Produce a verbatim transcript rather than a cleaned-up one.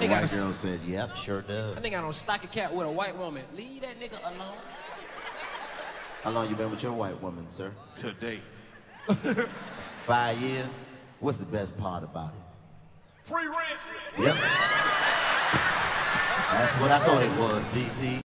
That white nigga girl said, yep, sure does. That nigga got on stocky cat with a white woman. Leave that nigga alone. How long you been with your white woman, sir? Today. Five years? What's the best part about it? Free rent. Yep. That's what I thought it was, D C